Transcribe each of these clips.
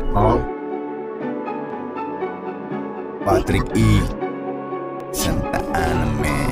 Patrick E. Santa Ana, man.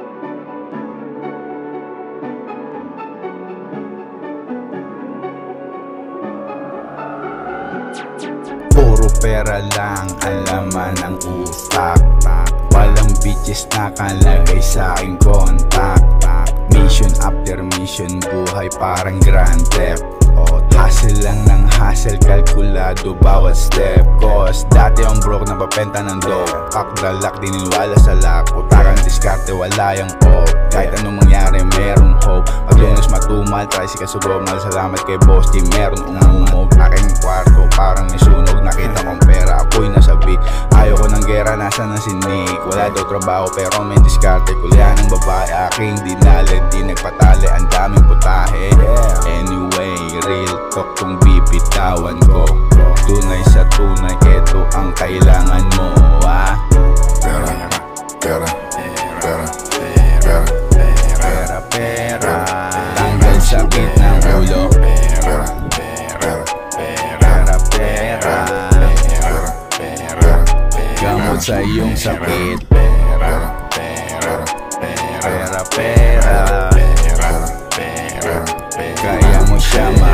Puro pera lang ang laman ng utak. Walang bitches nakalagay sa aking kontak. Mission after mission, buhay parang Grand Theft. Hustle lang ng hustle, kalkulado bawat step. Cause dati ang broke na papenta ng dope. Kakdalak, di niniwala sa luck. Utakan diskarte, wala yung hope. Kahit anong mangyari, meron hope. Pag lunas matumal, try si kasugomal. Salamat kay boss, di meron umumog. Aking kwarto, parang may sunog. Nakita kong pera, ako'y nasabi. Ayaw ko ng gera, nasa na si Nick. Wala daw trabaho, pero may diskarte. Kulya ng babae, aking dinali. Di nagpatali, ang daming putahe. Anyway, real talk kung bibitawan ko. Tunay sa tunay, eto ang kailangan mo. Pera, pera, pera, pera, pera, pera. Tanggal sakit ng ulo. Pera, pera, pera, pera, pera, gamot sa iyong sakit. Pera, pera, pera, pera, kaya mo siya